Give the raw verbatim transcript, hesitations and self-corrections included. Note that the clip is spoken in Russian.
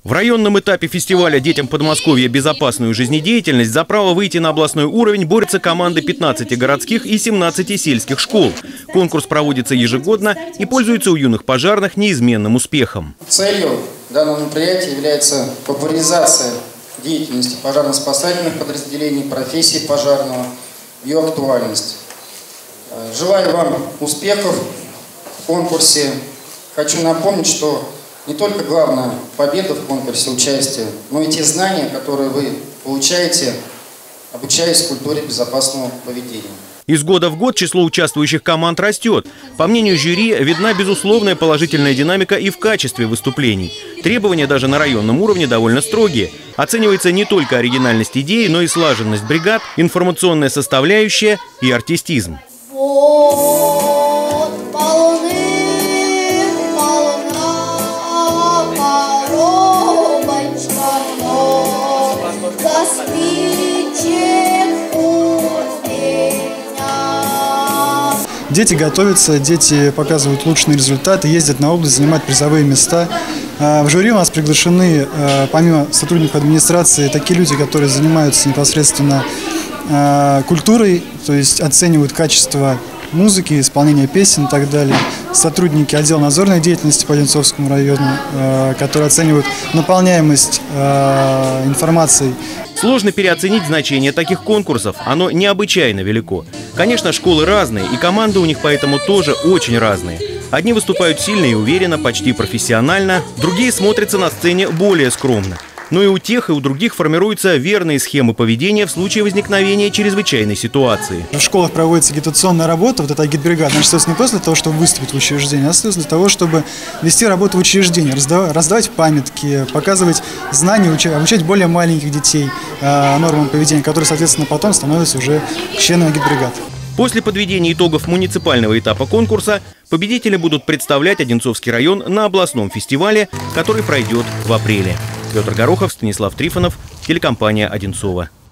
В районном этапе фестиваля «Детям Подмосковья. Безопасную жизнедеятельность» за право выйти на областной уровень борются команды пятнадцати городских и семнадцати сельских школ. Конкурс проводится ежегодно и пользуется у юных пожарных неизменным успехом. Целью данного мероприятия является популяризация деятельности пожарно-спасательных подразделений, профессии пожарного, ее актуальность. Желаю вам успехов в конкурсе. Хочу напомнить, что не только главная победа в конкурсе, участие, но и те знания, которые вы получаете, обучаясь культуре безопасного поведения. Из года в год число участвующих команд растет. По мнению жюри, видна безусловная положительная динамика и в качестве выступлений. Требования даже на районном уровне довольно строгие. Оценивается не только оригинальность идеи, но и слаженность бригад, информационная составляющая и артистизм. Дети готовятся, дети показывают лучшие результаты, ездят на область, занимают призовые места. В жюри у нас приглашены, помимо сотрудников администрации, такие люди, которые занимаются непосредственно культурой, то есть оценивают качество музыки, исполнения песен и так далее. Сотрудники отдела надзорной деятельности по Одинцовскому району, которые оценивают наполняемость информацией. Сложно переоценить значение таких конкурсов, оно необычайно велико. Конечно, школы разные, и команды у них поэтому тоже очень разные. Одни выступают сильно и уверенно, почти профессионально, другие смотрятся на сцене более скромно. Но и у тех, и у других формируются верные схемы поведения в случае возникновения чрезвычайной ситуации. В школах проводится агитационная работа, вот эта агитбригада, она остается не просто для того, чтобы выступить в учреждении, а остается для того, чтобы вести работу в учреждении, раздавать, раздавать памятки, показывать знания, обучать более маленьких детей э, нормам поведения, которые, соответственно, потом становятся уже членами агитбригад. После подведения итогов муниципального этапа конкурса победители будут представлять Одинцовский район на областном фестивале, который пройдет в апреле. Петр Горохов, Станислав Трифонов, телекомпания «Одинцово».